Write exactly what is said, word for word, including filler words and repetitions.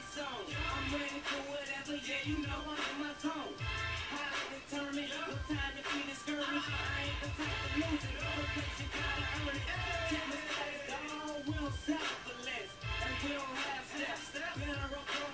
zone. I'm ready for whatever, yeah, you know I'm in my zone. Highly determined, no time to be discouraged. I ain't the type to lose it, no place you gotta earn it. Check my status, dog, we don't settle for less, and we don't have steps. Been a rough road.